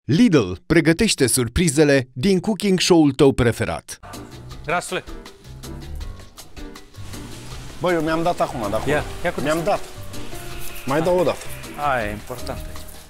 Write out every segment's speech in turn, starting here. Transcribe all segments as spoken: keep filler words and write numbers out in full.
Lidl pregătește surprizele din cooking show-ul tău preferat. Grasule. Băi, eu mi-am dat acum, dacă Ia, ia cu mi-am dat. Mai dau o dată. Aia e important.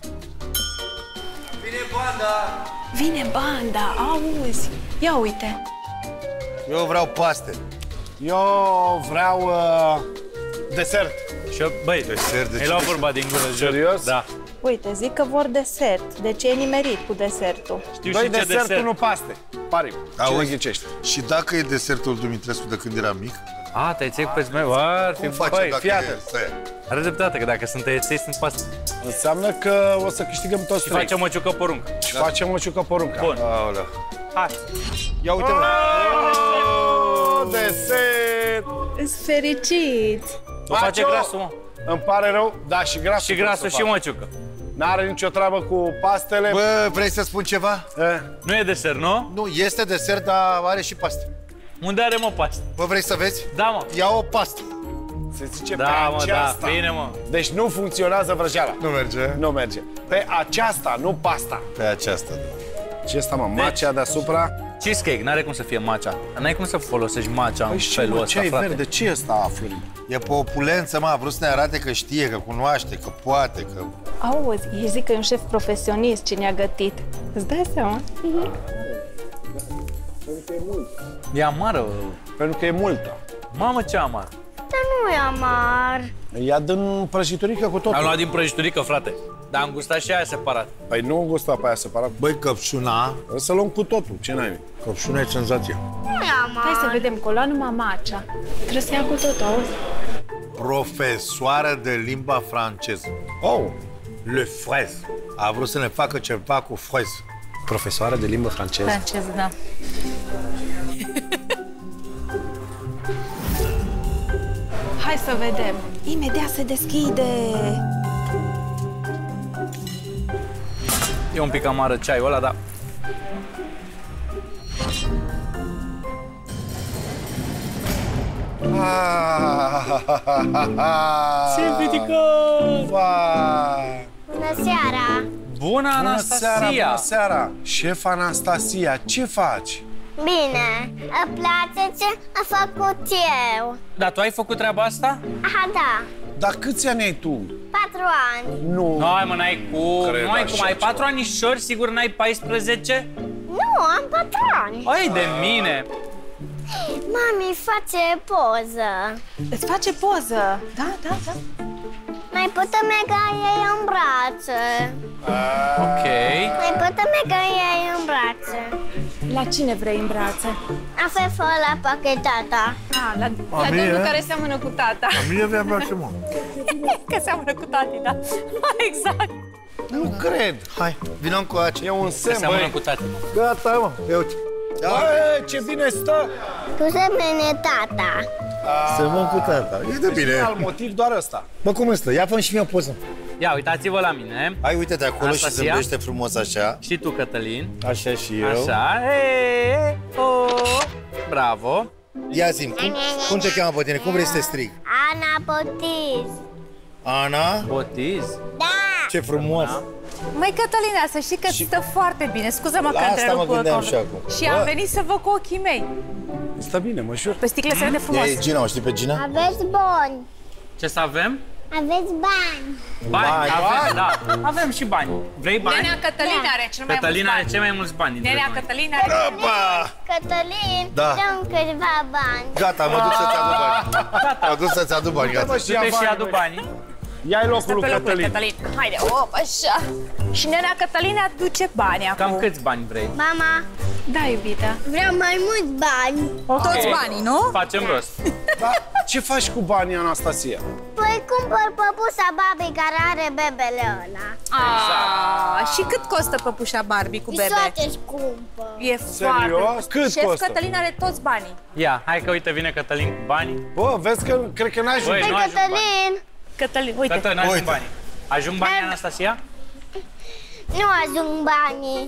Vine banda! Vine banda, auzi. Ia uite. Eu vreau paste. Eu vreau uh, desert. Și eu, băi, Desert, de mi-ai ce luat desert? vorba din gură. Serios? Da. Uite, zic că vor desert. De ce e nimerit cu desertul? Știu Doi și ce desertul, desert. nu paste. Pariu. Cine Auzi? ghicește? Și dacă e desertul Dumitrescu de când era mic, A, te-ai ținut pe meu, ar fi... cum facem Băi, dacă fii e atent. săia? Are dreptate, că dacă sunt tăieței, sunt paste. Înseamnă că o să câștigăm toți Și trei. facem o ciucă poruncă. Și facem o ciucă poruncă. Bun. Aolea. Hai. Ia uite, mă. Oh, desert! Îs fericiți. O face Macio! grasul, mă. Îmi pare rău, da, și grasul. Și grasul și măciucă. N-are nicio treabă cu pastele. Bă, vrei să spun ceva? Eh, Nu e desert, nu? Nu, este desert, dar are și paste. Unde are, mă, paste? Bă, vrei să vezi? Da, mă. Ia o pastă. se zice Da, pe mă, aceasta. da, bine, mă. Deci nu funcționează vrăjeala. Nu merge. Nu merge. Pe aceasta, nu pasta. Pe aceasta. Ce asta, mă? Macea deasupra? Cheesecake, n-are cum să fie matcha. N-ai cum să folosești matcha în Păi și felul mă, ăsta, ce ai frate. verde? Ce e ăsta a florit? E pe opulență, mă, a vrut să ne arate că știe, că cunoaște, că poate, că... Auzi, ei zic că e un șef profesionist ce ne-a gătit. Îți dai seama? E amară. Pentru că e multă. Mamă, ce amar. Dar nu e amar. Ia din prăjiturică cu totul. Am luat din prăjiturică, frate. Dar am gustat și aia separat. Păi nu gusta pe aia separat. Băi, căpșuna, O să luăm cu totul. Ce n-ai? căpșuna e senzație. Nu e amar. Hai să vedem, că o lua numai macea. Trebuie să ia cu totul, auzi? Profesoară de limba franceză. Oh, Le fraise. A vrut să ne facă ceva cu fraise. profesoară de limbă franceză. Francez, da. Hai să vedem. Imediat se deschide. E un pic amară ceaiul ăla, dar... Simplificat! Vai! Bună seara. Bună, Bună Anastasia! seara, bună seara! Șef Anastasia, ce faci? Bine. Îmi place ce am făcut eu. Dar tu ai făcut treaba asta? Aha, da. Dar câți ani ai tu? Patru ani. Nu. Nu, hai, mă, n-ai cum. Cred Nu ai așa cum. Ai ceva. patru anișori, sigur n-ai paisprezece? Nu, am patru ani. Ai de mine. Mami face poză. Îți face poză. Da, da, da. Mai putem mega ei în brațe. Ok. Mai putem mega ei în brațe. La cine vrei în brațe? A fost la pachetata. Ah, la, la mie? domnul care seamănă cu tata. Mie avea place, mă. Că seamănă cu tati, da. Exact. Nu cred. Hai, vină încoace. E un semn, Seamănă băi. cu tati, mă. Gata, mă. Ia uite. Băi, ce bine stă! Tu semene tata. Să mă cu tata. E de bine. Al motiv doar ăsta. Bă, cum stă? Ia fă și mie o poză. Ia, uitați-vă la mine. Hai, uite de acolo și Anastasia? zâmbește frumos așa. Și tu, Cătălin. Așa și eu. Așa. E, e, o. Bravo. Ia zi cum, cum te cheamă pe tine? Cum vrei să te strig? Ana Botiz. Ana? Botiz. Da. Ce frumos. Măi, Cătălina, să știi că stă foarte bine. Scuză-mă La că asta întrerup mă gândeam con- și acum. Și Bă. am venit să văd cu ochii mei. Stă bine, mă jur. Pe sticlă se vede frumos. Ea e Gina, o știi pe Gina? Aveți bani. Ce să avem? Aveți bani. Bani, Bani. avem, da. Avem și bani. Vrei bani? Nenea Cătălina are cel mai Cătălina are mulți cei mai mulți bani dintre bani. Nenea noi. Cătălina are... Opa! Cătălin, Da. dăm câțiva bani. Gata, mă duc să-ți aduc bani. Gata. Mă duc să-ți aduc bani, gata. Du-te și adu banii. Ia-i locul Stă lui pe locul lui Cătălin. Cătălin. Haide, op, așa. Și nenea Cătălina aduce bani acum. Cam câți bani vrei? Mama, Da, iubita. vreau mai mulți bani. Toți banii, nu? Facem rost. Da? Ce faci cu banii, Anastasia? Păi cumpăr păpusa Barbie care are bebele ăla. Ah, și cât costă păpușa Barbie cu E bebe? foarte scumpă. E foarte... Serios? Cât Șef costă? Cătălin are toți banii. Ia, hai că uite, vine Cătălin cu banii. Bă, vezi că cred că n-ai Băi, ajuns. nu Hai, ajung bani. Cătălin, Cătălin, uite. Cătălin, ajung Uite. banii. Ajung banii, Anastasia? nu ajung banii.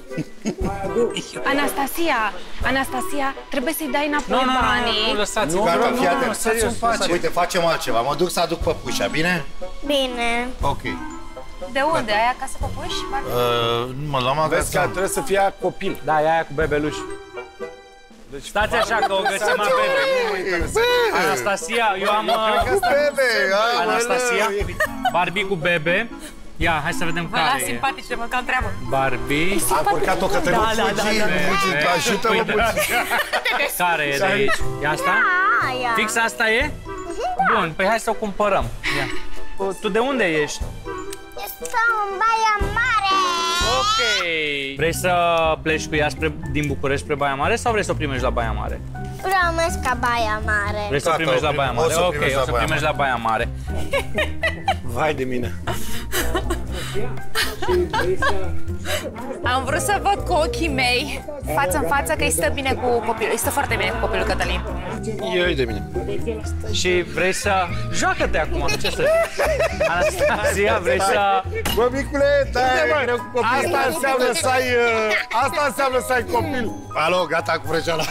Anastasia, Anastasia, trebuie să-i dai înapoi Nu, nu, nu, banii. nu, lăsați. Nu, Gata, nu, fii nu, atent. lăsați-o în pace. Uite, facem altceva. Mă duc să aduc păpușa, bine? Bine. Ok. De unde? Aia acasă păpuși? Uh, mă luam Vezi că acasă. trebuie să fie copil. Da, e aia cu bebeluș. Deci stați așa că o găsim la bebe. Anastasia, eu am... Cu bebe! Anastasia, Barbie cu bebe. Ia, hai să vedem Vă las care e. simpatice, mă cam treabă. Barbie. A încurcat-o Cătălin. Da, da, da, da. Ajută-mă puțin. Care e de aici? E asta? Aia. Fix asta e? Bun, păi hai să o cumpărăm. Ia. Tu de unde ești? Stau în Baia Mare. Ok. Vrei să pleci cu ea spre, din București spre Baia Mare sau vrei să o primești la Baia Mare? Vreau mers ca Baia Mare. Vrei să o Gata, primești la o Baia prim- Mare? o să o Ok, primești la o să Baia primești la Baia Mare. Vai de mine. Am vrut să văd cu ochii mei, față în față, că îi stă bine cu copilul. Îi stă foarte bine cu copilul Cătălin. E de mine. Și vrei să... Joacă-te acum, ce să... Anastasia, vrei să... Bă, micule, da, e greu cu copil. Asta înseamnă să ai, uh, asta înseamnă să ai copil. Alo, gata cu vrăjeala.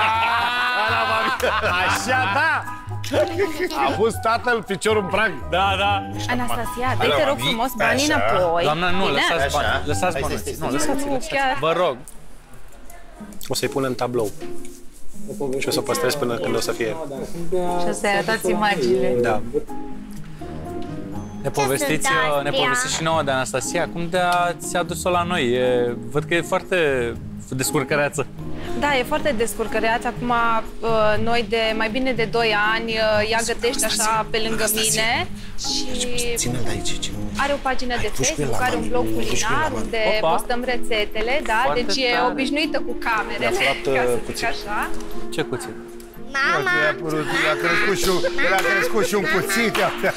Așa, da. A pus tatăl piciorul în prag. Da, da. Anastasia, dă-te rog frumos banii înapoi. Doamna, nu, Bine? lăsați bani. Așa. Lăsați Hai, bani. stai, stai, Nu, lăsați, lăsați. chiar. Vă rog. O să-i pun în tablou. Și o să o păstrez până când o să fie. Și o să-i arătați imaginile. Da. Ne povestiți, sunt ne astea? povestiți și nouă de Anastasia. Cum de ați adus-o la noi? E, văd că e foarte descurcăreață. Da, e foarte descurcăreaț. Acum, uh, noi de mai bine de doi ani, uh, ea gătește așa pe lângă mine și Ține-l de aici, ține. are o pagină de Facebook, are un blog culinar unde Opa. postăm rețetele, da? Foarte Deci e tare. obișnuită cu camerele, Mi-a furat, ca să uh, zic cuțit. așa. Ce cuțit? Mama. I-a apărut, i-a crescut și un, i-a crescut și un cuțit.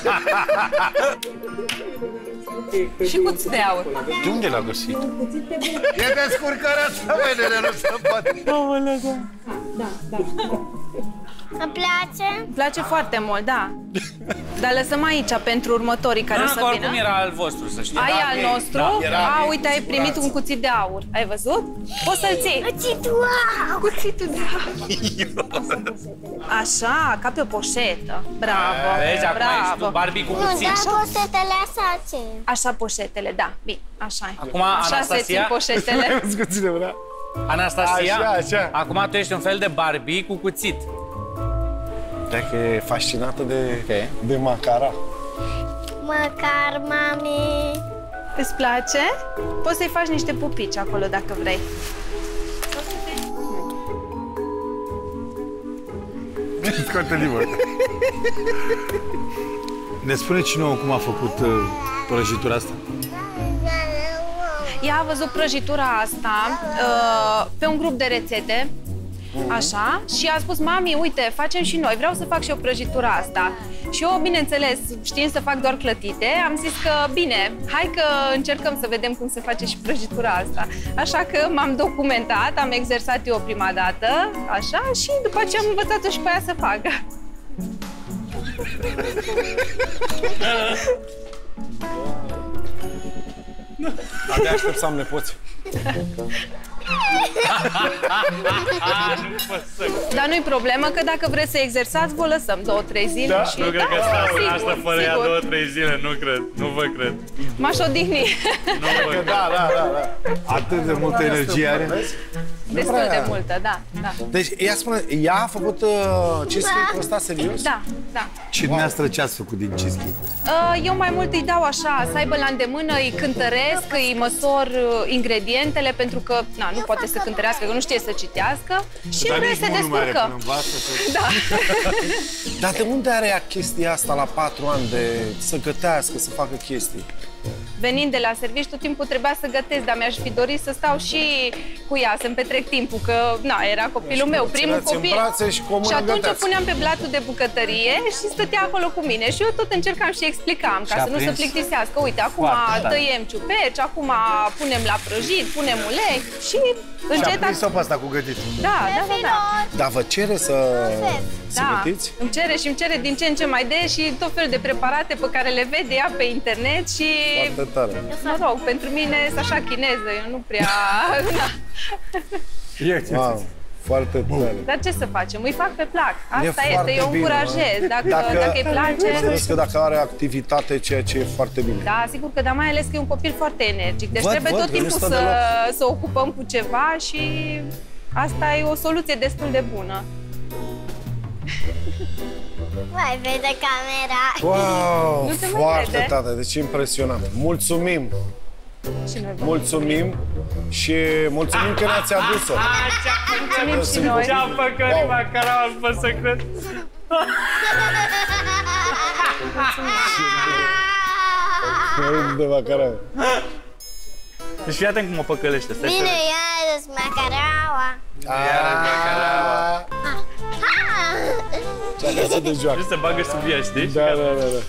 Și cuț de aur. De unde l-a găsit? E descurcăreață, băi, nene, nu se poate. Îmi place? Îmi place foarte mult, da. Dar lăsăm aici pentru următorii care o să oricum vină. era al vostru, să știi. Ai Da, al e- nostru? da, era A, bine uite, ai primit un cuțit de aur. Ai văzut? Poți să-l ții. Cuțitul, wow! Cuțitul de aur. Așa, ca pe o poșetă. Bravo, Vezi, acum ești tu bravo. Barbie cu Nu, cuțit. dar posetele așa ce? Așa poșetele, da. Bine, așa e. Acum, Așa se Anastasia? țin poșetele. Scuține, vrea. Anastasia, Așa, așa. acum tu ești un fel de Barbie cu cuțit. Dacă e fascinată de, Ok. de macara. Măcar, mami. Îți place? Poți să-i faci niște pupici acolo dacă vrei. Scoate limba. Ne spune și nouă cum a făcut uh, prăjitura asta. Ea a văzut prăjitura asta uh, pe un grup de rețete, așa, și a spus, mami, uite, facem și noi, vreau să fac și eu prăjitura asta. Și eu, bineînțeles, știind să fac doar clătite, am zis că, bine, hai că încercăm să vedem cum se face și prăjitura asta. Așa că m-am documentat, am exersat eu prima dată, așa, și după aceea am învățat-o și pe ea să facă. Abia aștept să am nepoți. Dar nu-i problemă, că dacă vreți să exersați, vă lăsăm două, trei zile Da? și... Nu cred că da, stau în sigur, asta fără ea sigur. două, trei zile, nu cred, nu vă cred. M-aș odihni. Nu vă cred. Da, da, da, da. Atât de multă energie are. Destul de multă, da, da. Deci, ea spune, ea a făcut uh, cheesecake-ul ăsta serios? Da, da. Și dumneavoastră ce ați făcut din cheesecake? Uh, Eu mai mult îi dau așa, să aibă la îndemână, îi cântăresc, îi măsor uh, ingredientele, pentru că na, nu poate să cântărească, că nu știe să citească și în rest se descurcă. Da. Dar de unde are ea chestia asta la patru ani de să gătească, să facă chestii? Venind de la serviciu, tot timpul trebuia să gătesc, dar mi-aș fi dorit să stau și cu ea, să-mi petrec timpul, că na, era copilul meu, primul țineați în copil. brațe și cu o mână Și atunci o găteați. puneam pe blatul de bucătărie și stătea acolo cu mine. Și eu tot încercam și explicam, ca Și-a să nu se prins plictisească. Uite, acum foarte tare. tăiem ciuperci, acum punem la prăjit, punem ulei și Și a încet... prins-o pe asta cu gătit. Da, da, da, da. Dar vă cere să, să Da, gătiți? îmi cere și îmi cere din ce în ce mai des și tot felul de preparate pe care le vede ea pe internet și, Foarte tare. mă rog, pentru mine sunt așa chineză, eu nu prea... Na. Wow. Foarte tare. Dar ce să facem? Îi fac pe plac. Asta E este, foarte eu bine, încurajez. mă. Dacă, dacă, dacă îi place... Înțeles că dacă are activitate, ceea ce e foarte bine. Da, sigur că, dar mai ales că e un copil foarte energic. Deci Văd, trebuie văd, tot că nu timpul stă să, deloc. să ocupăm cu ceva și asta e o soluție destul de bună. Mai vede camera. Wow, Nu te mai foarte vede. tare, deci impresionant. Mulțumim, Și noi vă mulțumim și mulțumim că ne-ați adus-o. mulțumim și noi. Ce-am făcut Wow. Macaraua, nu pot să cred. De macarau. Deci fii atent cum mă păcălește. Stai să Bine, vezi. iarăși macaraua. Ce-a găsit de joacă. Și se bagă sub ea, știi? Da, da, da, da.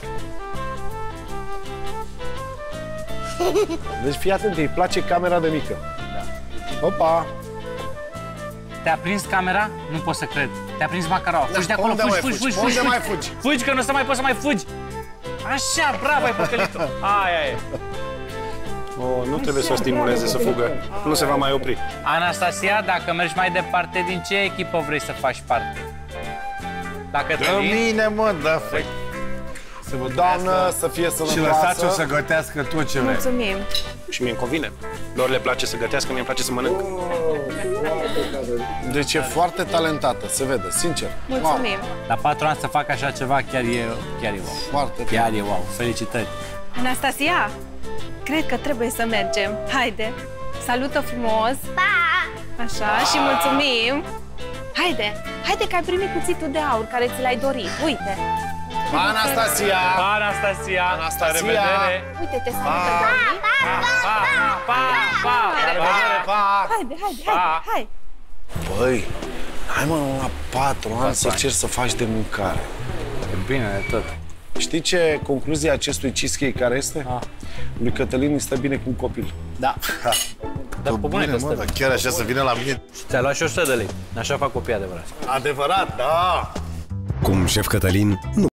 Deci fii atent, îi place camera de mică. Da. Opa! Te-a prins camera? Nu pot să cred. Te-a prins Macaraua. Fugi de acolo, Unde fugi, mai fugi, fugi, fugi? fugi. Unde fugi. mai fugi? Fugi, că nu o să mai poți să mai fugi. Așa, bravo, ai păcălit-o. Aia e. O, nu trebuie să o stimuleze să fugă. Nu se va mai opri. Anastasia, dacă mergi mai departe, din ce echipă vrei să faci parte? Dacă Dă te mine, mă, da, fă. Să vă Doamnă, să fie Și lăsați-o sănătoasă. să gătească tot ce vrei. Mulțumim. Și mie îmi convine. Lor le place să gătească, mie îmi place să mănânc. Deci e foarte talentată, se vede, sincer. Mulțumim. La patru ani să fac așa ceva, chiar e, chiar e wow. Foarte Chiar tare. e wow. Felicitări. Anastasia, cred că trebuie să mergem. Haide, salută frumos. Pa! Așa, și mulțumim. Haide, haide că ai primit cuțitul de aur care ți l-ai dorit. Uite. Pa, Anastasia! Pa, Anastasia! Anastasia! La revedere! Uite, te salută doamnii. Pa, pa, pa, pa! La revedere, pa! Haide, haide, haide, hai. Băi, hai mă, la patru ani să încerci să faci de mâncare. E bine de tot. Știi ce concluzia acestui cheesecake care este? Ah. Lui Cătălin îi stă bine cu un copil. Da. Dar pe bune că Mă, stă. dar chiar așa să vină la mine? Ți-a luat și o sută de lei. Așa fac copii adevărați. Adevărat, da! Cum șef Cătălin nu